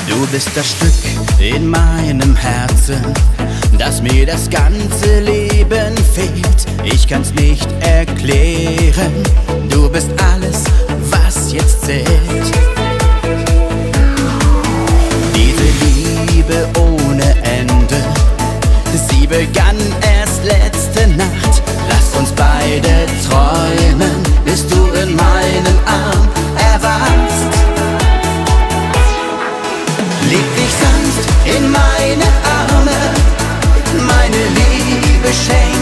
Du bist das Stück in meinem Herzen, das mir das ganze Leben fehlt. Ich kann's nicht erklären, du bist alles, was jetzt zählt. Diese Liebe ohne Ende, sie begann erst letzte Nacht. Lass uns beide träumen, bis du in meinen Arm erwachst. Leg dich sanft in meine Arme, meine Liebe schenk